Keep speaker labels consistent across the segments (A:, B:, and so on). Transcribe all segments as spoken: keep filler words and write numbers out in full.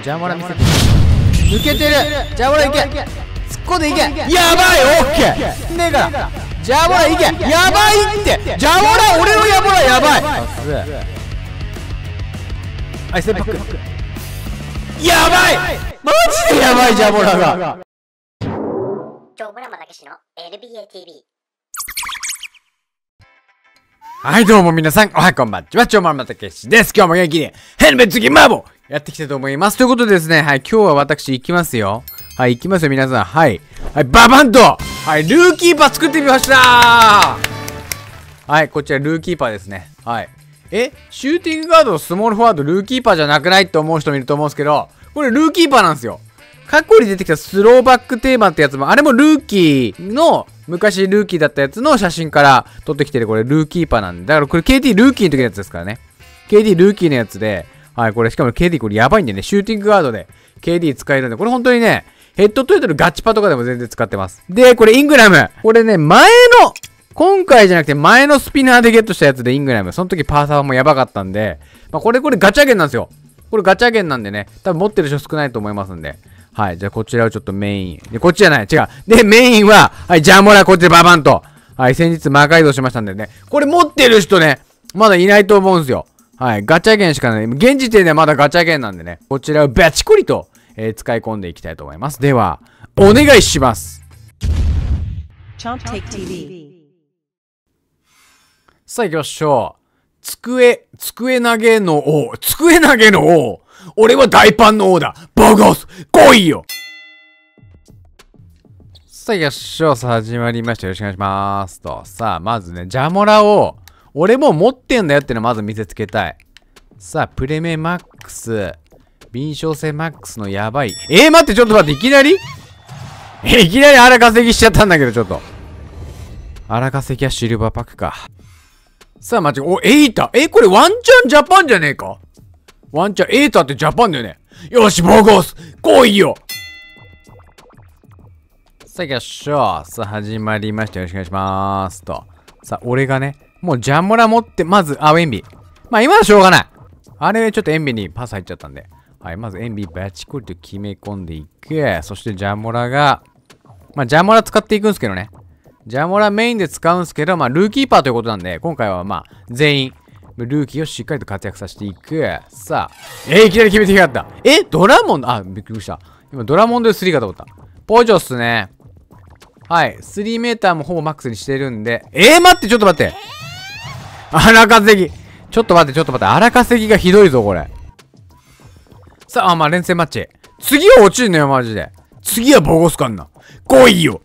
A: ジャモラ見せて。抜けてる。ジャモラいけ。突っ込んでいけ。やばい。オッケー。ねえからジャモラいけ。やばいって。ジャモラ、俺のヤモラやばい。はい、セパック。やばい。マジでやばい、ジャモラが。
B: 今日村間武史の エヌビーエーティービー。
A: はい、どうも皆さん、おはこんばんちは、ちょうまるまたけしです。今日も元気に、ヘルメット次マーボーやっていきたいと思います。ということでですね、はい、今日は私行きますよ。はい、行きますよ、皆さん。はい。はい、ババンとはい、ルーキーパー作ってみましたー。はい、こちらルーキーパーですね。はい。え、シューティングガード、スモールフォワード、ルーキーパーじゃなくないって思う人もいると思うんですけど、これルーキーパーなんですよ。過去に出てきたスローバックテーマってやつも、あれもルーキーの、昔ルーキーだったやつの写真から撮ってきてるこれルーキーパーなんで。だからこれ ケーティー ルーキーの時のやつですからね。ケーティー ルーキーのやつで、はい、これしかも ケーティー これやばいんでね、シューティングガードで ケーティー 使えるんで、これ本当にね、ヘッドトゥヘッドのガチパとかでも全然使ってます。で、これイングラム。これね、前の、今回じゃなくて前のスピナーでゲットしたやつでイングラム。その時パーサーもやばかったんで、まあこれこれガチャゲンなんですよ。これガチャゲンなんでね、多分持ってる人少ないと思いますんで。はい。じゃあ、こちらをちょっとメイン。で、こっちじゃない。違う。で、メインは、はい、ジャモラ、こっちでババンと。はい、先日魔改造しましたんでね。これ持ってる人ね、まだいないと思うんですよ。はい。ガチャゲンしかない。現時点ではまだガチャゲンなんでね。こちらをバチコリと、えー、使い込んでいきたいと思います。では、お願いします。さあ、行きましょう。机、机投げの王。机投げの王。俺は大パンの王だ。ボゴス来いよ。さあ、よっしゃ。さあ、始まりました。よろしくお願いしますと。さあ、まずね、ジャモラを、俺もう持ってんだよってのをまず見せつけたい。さあ、プレメマックス。敏捷性マックスのやばい。えー、待って、ちょっと待って、いきなりえー、いきなり荒稼ぎしちゃったんだけど、ちょっと。荒稼ぎはシルバーパックか。さあ、待って、お、エイタ。え、これワンチャンジャパンじゃねえかワンチャン、エータってジャパンだよね。よし、ボゴス来いよ。さあ、よっしゃ。さあ、始まりました。よろしくお願いします。と。さあ、俺がね、もうジャモラ持って、まず、あ、エンビ。まあ、今はしょうがない。あれ、ちょっとエンビにパス入っちゃったんで。はい、まずエンビバチコリと決め込んでいく。そしてジャモラが、まあ、ジャモラ使っていくんですけどね。ジャモラメインで使うんすけど、まあ、ルーキーパーということなんで、今回はまあ、全員、ルーキーをしっかりと活躍させていく。さあ、えー、いきなり決めてきやがった。え、ドラモン、あ、びっくりした。今、ドラモンでスリーかと思った。ポジョっすね。はい、スリーメーターもほぼマックスにしてるんで、えー、待って、ちょっと待って。荒稼ぎ。ちょっと待って、ちょっと待って。荒稼ぎがひどいぞ、これ。さあ、あ、まあ、連戦マッチ。次は落ちるのよ、マジで。次はボゴスかんな。来いよ。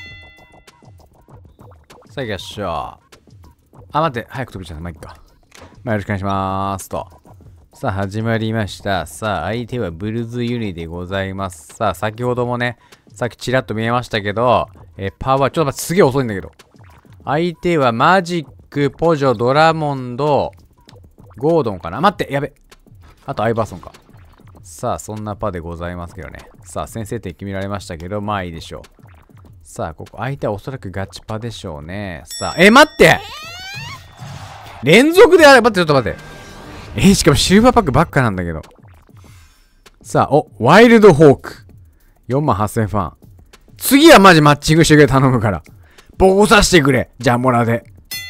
A: さあ、行きましょう。あ、待って、早く飛びちゃった。まあ、いっか。まあ、よろしくお願いしまーすと。さあ、始まりました。さあ、相手はブルズユニでございます。さあ、先ほどもね、さっきちらっと見えましたけど、えー、パワー、ちょっと待って、すげえ遅いんだけど。相手はマジック、ポジョ、ドラモンド、ゴードンかな。待って、やべ。あと、アイバーソンか。さあ、そんなパでございますけどね。さあ、先制点決められましたけど、まあいいでしょう。さあ、ここ、相手はおそらくガチパでしょうね。さあ、えー、待って連続であれ、待って、ちょっと待って。えー、しかもシルバーパックばっかなんだけど。さあ、お、ワイルドホーク。よんまんはっせんファン。次はマジマッチングしてくれ、頼むから。ボコさせてくれ、ジャモラで。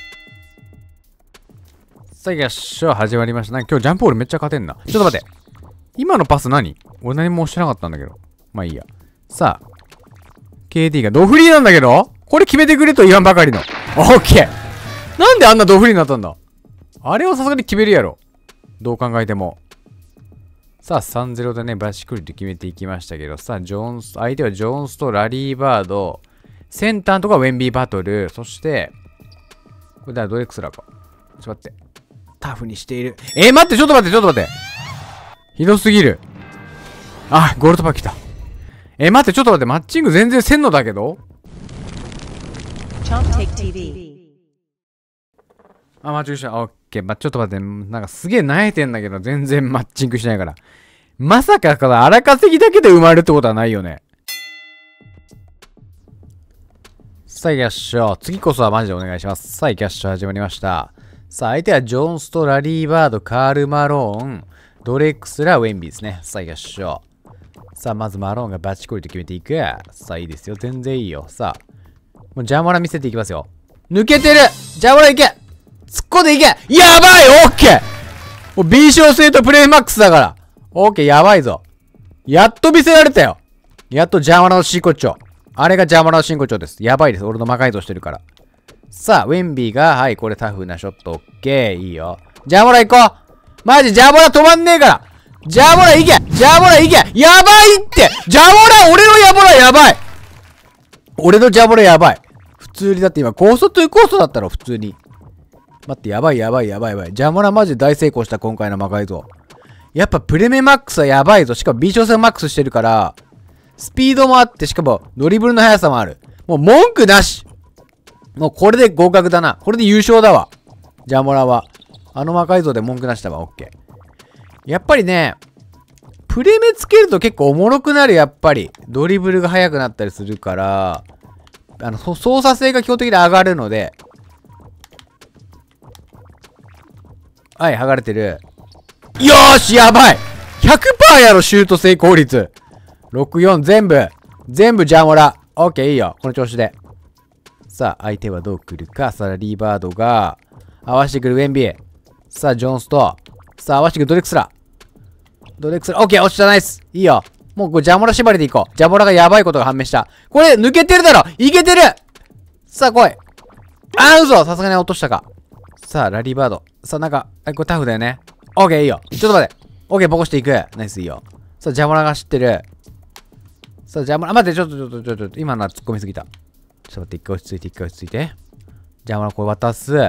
A: さあ、よっしゃ、始まりました。なんか今日ジャンプボールめっちゃ勝てんな。ちょっと待って。今のパス何俺何もしてなかったんだけど。まあいいや。さあ、ケーティー がドフリーなんだけどこれ決めてくれと言わんばかりの。オッケー。なんであんなドフリーになったんだあれをさすがに決めるやろ。どう考えても。さあ、さんたいゼロ でね、バシクリと決めていきましたけど、さあ、ジョーンス、相手はジョーンスとラリーバード、センターのとこはウェンビーバトル、そして、これだ、ドレクスラーか。ちょっと待って。タフにしている。えー、待って、ちょっと待って、ちょっと待って。ひどすぎる。あ、ゴールドパー来た。えー、待って、ちょっと待って、マッチング全然せんのだけどあ、マッチングした。オッケー。ま、ちょっと待って、なんかすげえ萎えてんだけど、全然マッチングしないから。まさか、この荒稼ぎだけで生まれるってことはないよね。さあ、行きましょう。次こそはマジでお願いします。さあ、行きましょう。始まりました。さあ、相手はジョーンスとラリーバード、カール・マローン、 ドレクスラー、ウェンビーですね。さあ行きましょう。さあ、まずマローンがバチコリと決めていく。さあ、いいですよ。全然いいよ。さあ、もうジャモラ見せていきますよ。抜けてるジャモラいけ突っ込んでいけやばいオッケーもう B 賞制とプレイマックスだからオッケーやばいぞやっと見せられたよやっとジャモラの真骨頂。あれがジャモラの真骨頂です。やばいです。俺の魔改造してるから。さあ、ウェンビーが、はい、これタフなショット、オッケー。いいよ。ジャモラ行こうマジ、ジャモラ止まんねえからジャモラ行けジャモラ行けやばいってジャモラ俺のジャモラやばい俺のジャモラやばい普通にだって今、コーストトゥーコーストだったろ、普通に。待って、やばいやばいやばいやばい。ジャモラマジで大成功した、今回の魔改造。やっぱプレメマックスはやばいぞ。しかも B 賞戦マックスしてるから、スピードもあって、しかもドリブルの速さもある。もう文句なしもうこれで合格だな。これで優勝だわ。ジャモラは。あの魔改造で文句なしだわ。オッケー。やっぱりね、プレメつけると結構おもろくなる、やっぱり。ドリブルが速くなったりするから、あの、操作性が基本的に上がるので。はい、剥がれてる。よーしやばい !ひゃくパーセント やろ、シュート成功率。ろくよん全部。全部ジャモラ。オッケー、いいよ。この調子で。さあ、相手はどう来るか。さあ、リーバードが、合わせてくるウェンビー。さあ、ジョンスト。さあ、合わせてくるドレクスラ。ドレクスラ。オッケー、落ちたナイス。いいよ。もうこれジャモラ縛りでいこう。ジャモラがやばいことが判明した。これ、抜けてるだろいけてるさあ、来い。あー、嘘さすがに落としたか。さあ、ラリーバード。さあ、なんか、これタフだよね。オッケー、いいよ。ちょっと待って。オッケー、ボコしていく。ナイス、いいよ。さあ、ジャモラが知ってる。さあ、ジャモラ、待って、ちょっと、ちょっと、ちょっと、ちょっと、今のは突っ込みすぎた。ちょっと待って、一回落ち着いて、一回落ち着いて。ジャモラ、これ渡す。はい、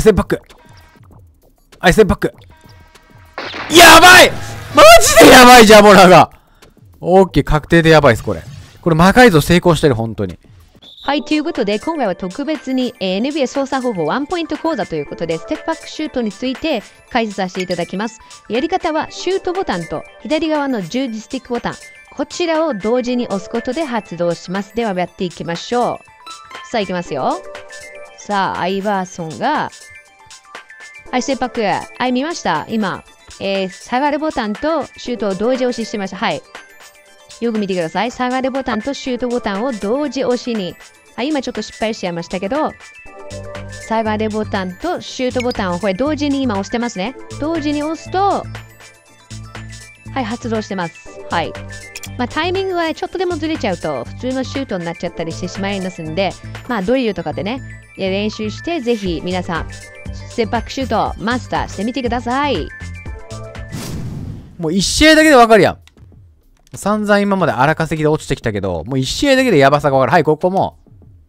A: センパック。はい、センパック。やばいマジでやばい、ジャモラが。オッケー、確定でやばいです、これ。これ、魔改造成功してる、本当に。
C: はい、ということで、今回は特別に エヌビーエー 操作方法ワンポイント講座ということで、ステップバックシュートについて解説させていただきます。やり方は、シュートボタンと左側の十字スティックボタン、こちらを同時に押すことで発動します。では、やっていきましょう。さあ、いきますよ。さあ、アイバーソンが、はい、ステップバック。はい、見ました。今、えー、下がるボタンとシュートを同時押ししてました。はい。よく見てください。下がるボタンとシュートボタンを同時押しに。はい、今ちょっと失敗しちゃいましたけど、下がるボタンとシュートボタンをこれ同時に今押してますね。同時に押すと、はい、発動してます。はい。まあ、タイミングはちょっとでもずれちゃうと、普通のシュートになっちゃったりしてしまいますんで、まあ、ドリルとかでね、練習して、ぜひ皆さん、ステップバックシュートマスターしてみてください。
A: もう一試合だけでわかるやん。散々今まで荒稼ぎで落ちてきたけど、もう一試合だけでやばさがわかる。はい、ここも。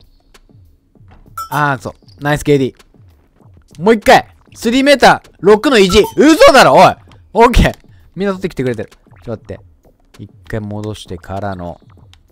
A: あー、そう。ナイス ケーディー。もう一回。スリーメーター、ろくのいち。嘘だろおいオッケーみんな取ってきてくれてる。ちょっと待って。一回戻してからの。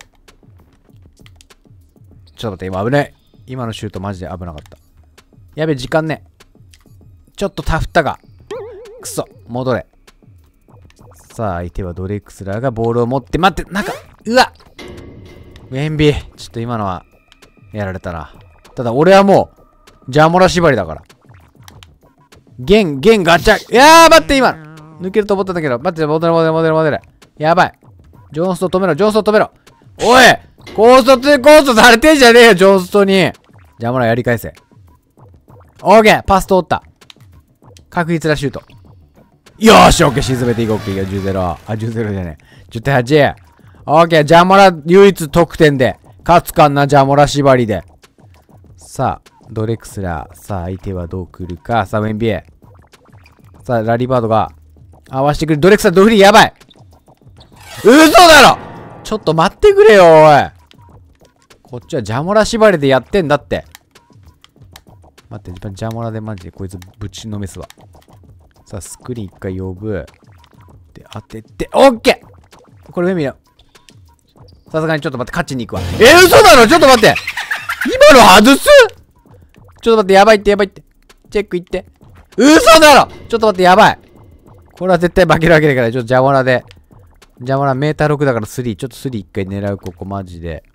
A: ちょっと待って、今危ない。今のシュートマジで危なかった。やべ、時間ね。ちょっとタフったが。くそ、戻れ。さあ、相手はドレクスラーがボールを持って、待って、なんか、うわウェンビー。ちょっと今のは、やられたな。ただ、俺はもう、ジャモラ縛りだから。ゲン、ゲンガチャ。いやー、待って、今。抜けると思ったんだけど、待って、戻れ、戻れ、戻れ、戻れ。やばい。ジョンスト止めろ、ジョンスト止めろ。おい高卒、高卒されてんじゃねえよ、ジョンストに。ジャモラやり返せ。オーケーパス通った。確実なシュート。よーし、オッケー、沈めていこう。オッケー、じゅうたいゼロ。あ、じゅうたいゼロじゃねえ。じゅうたいはち。オッケー、ジャモラ唯一得点で。勝つかんな、ジャモラ縛りで。さあ、ドレクスラー。さあ、相手はどう来るか。さあ、ウェンビエ。さあ、ラリーバードが合わせてくる。ドレクスラー、ドフリーやばい。嘘だろちょっと待ってくれよ、おい。こっちはジャモラ縛りでやってんだって。待って、ジャモラでマジでこいつぶちのめすわ。さあ、スクリーン一回呼ぶ。で、当てて、オッケーこれ見よ。さすがにちょっと待って、勝ちに行くわ。えー、嘘だろちょっと待って今の外すちょっと待って、やばいってやばいって。チェックいって。嘘だろちょっと待って、やばいこれは絶対負けるわけだから、ちょっとジャモラで。ジャモラメーターろくだからスリー。ちょっとスリー一回狙う、ここマジで。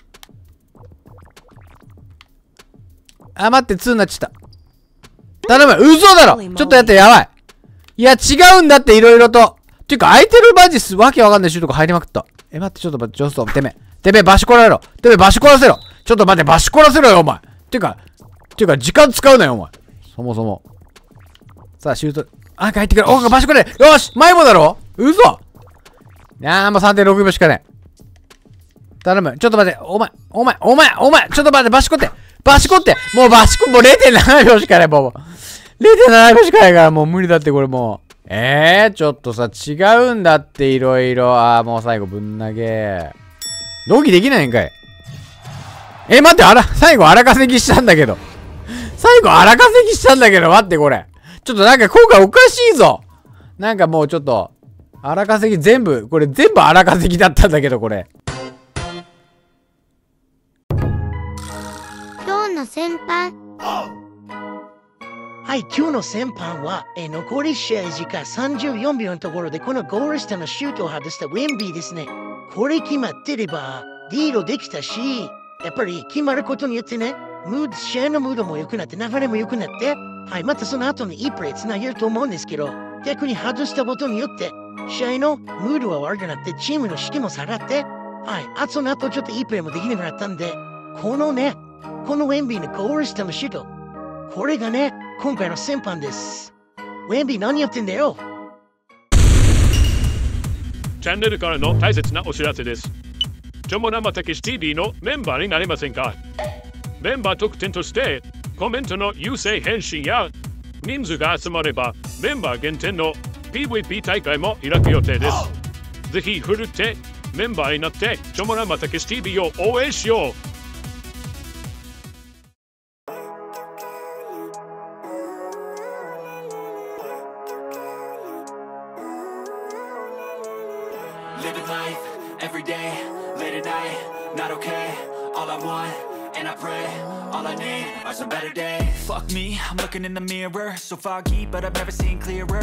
A: あ、待って、ツーになっちゃった。頼む嘘だろちょっとやって、やばいいや、違うんだって、いろいろと。ていうか、空いてるマジす、わけわかんないシュートが入りまくった。え、待って、ちょっと待って、ジョンストン、てめえ。てめえ、バシコらせろ。てめえ、バシコらせろ。ちょっと待って、バシコらせろよ、お前。ていうか、ていうか、時間使うなよ、お前。そもそも。さあ、シュート。あ、帰ってくる。お、バシコれ。よし、迷子だろ嘘。いやー、もう さんてんろくびょうしかねえ。頼む。ちょっと待って。お前、お前、お前、お前、ちょっと待って、バシコって。バシコって。もうバシコ、もう れいてんななびょうしかねえ、もう。れいてんななびょうしかないから、もう無理だって、これもう。えー、ちょっとさ、違うんだって、いろいろ。あー、もう最後、ぶん投げ。同期できないんかい。え、待って、あら、最後、荒稼ぎしたんだけど。最後、荒稼ぎしたんだけど、待って、これ。ちょっとなんか、今回おかしいぞ。なんかもうちょっと、荒稼ぎ全部、これ全部荒稼ぎだったんだけど、これ。
D: 今日の先輩。
E: はい、今日の先輩は、えー、残り試合時間さんじゅうよんびょうのところで、このゴール下のシュートを外したウェンビーですね。これ決まってれば、リードできたし、やっぱり決まることによってね、ムード、試合のムードも良くなって、流れも良くなって、はい、またその後にいいプレーつなげると思うんですけど、逆に外したことによって、試合のムードは悪くなって、チームの士気も下がって、はい、あとの後ちょっといいプレーもできなくなったんで、このね、このウェンビーのゴール下のシュート、これがね、今回の先輩です。ウェンビー何やってんだよ。
F: チャンネルからの大切なお知らせです。チョモナマタケシ ティーブイ のメンバーになれませんか？メンバー特典として、コメントの優勢返信や、人数が集まれば、メンバー限定の ピーブイピー 大会も開く予定です。ぜひ、ふるって、メンバーになって、チョモナマタケシ ティーブイ を応援しよう。
G: Living life, every day, late at night, not okay. All I want, and I pray, all I need are some better days. Fuck me, I'm looking in the mirror, so foggy, but I've never seen clearer.